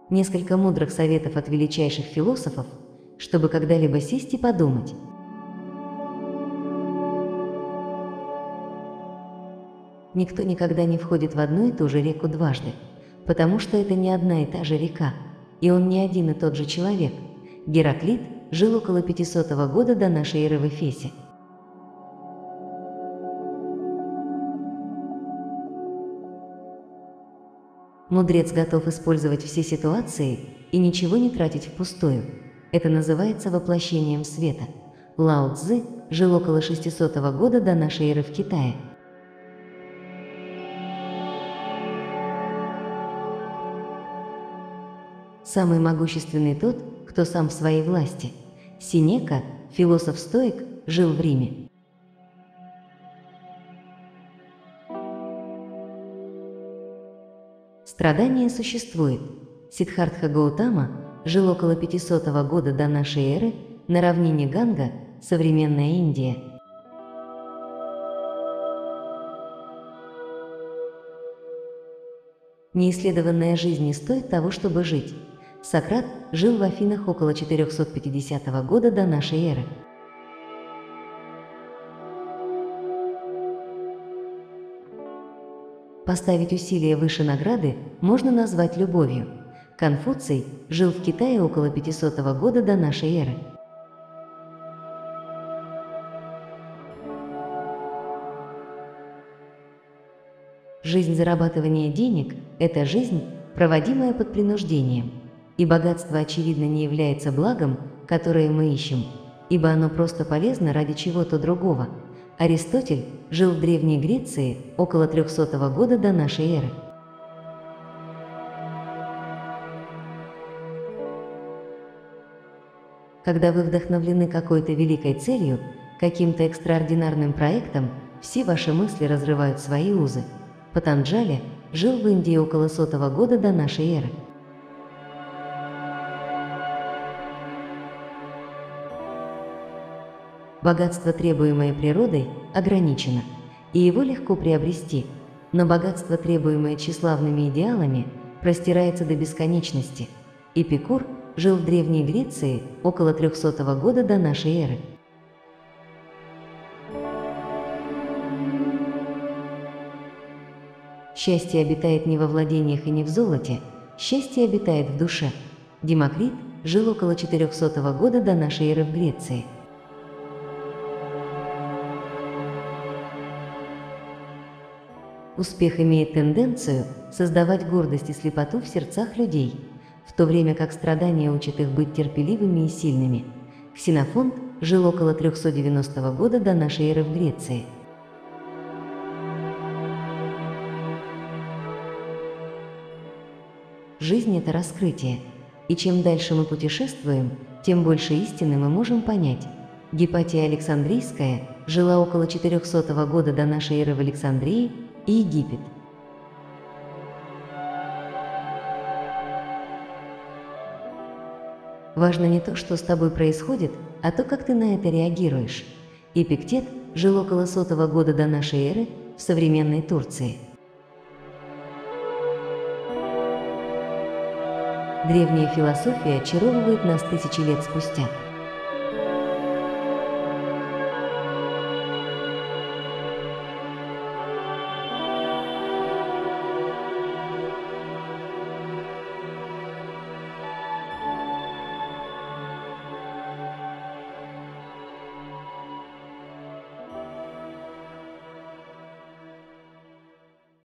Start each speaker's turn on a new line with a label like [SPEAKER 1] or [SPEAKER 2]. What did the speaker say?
[SPEAKER 1] Несколько мудрых советов от величайших философов, чтобы когда-либо сесть и подумать. Никто никогда не входит в одну и ту же реку дважды, потому что это не одна и та же река, и он не один и тот же человек. Гераклит жил около 500 года до нашей эры в Эфесе. Мудрец готов использовать все ситуации и ничего не тратить впустую. Это называется воплощением света. Лао Цзы жил около 600 года до нашей эры в Китае. Самый могущественный тот, кто сам в своей власти. Сенека, философ-стоик, жил в Риме. Страдание существует. Сиддхартха Гаутама жил около 500 года до нашей эры на равнине Ганга, современная Индия. Неисследованная жизнь не стоит того, чтобы жить. Сократ жил в Афинах около 450 года до нашей эры. Поставить усилия выше награды можно назвать любовью. Конфуций жил в Китае около 500 года до нашей эры. Жизнь зарабатывания денег – это жизнь, проводимая под принуждением. И богатство, очевидно, не является благом, которое мы ищем, ибо оно просто полезно ради чего-то другого. Аристотель жил в Древней Греции около 300 года до нашей эры. Когда вы вдохновлены какой-то великой целью, каким-то экстраординарным проектом, все ваши мысли разрывают свои узы. Патанджали жил в Индии около 100 года до нашей эры. Богатство, требуемое природой, ограничено, и его легко приобрести, но богатство, требуемое тщеславными идеалами, простирается до бесконечности. Эпикур жил в Древней Греции около 300 года до нашей эры. Счастье обитает не во владениях и не в золоте, счастье обитает в душе. Демокрит жил около 400 года до нашей эры в Греции. Успех имеет тенденцию создавать гордость и слепоту в сердцах людей, в то время как страдания учат их быть терпеливыми и сильными. Ксенофонт жил около 390 года до нашей эры в Греции. Жизнь – это раскрытие, и чем дальше мы путешествуем, тем больше истины мы можем понять. Гипатия Александрийская жила около 400 года до нашей эры в Александрии и Египет. Важно не то, что с тобой происходит, а то, как ты на это реагируешь. Эпиктет жил около 100 года до нашей эры в современной Турции. Древняя философия очаровывает нас тысячи лет спустя.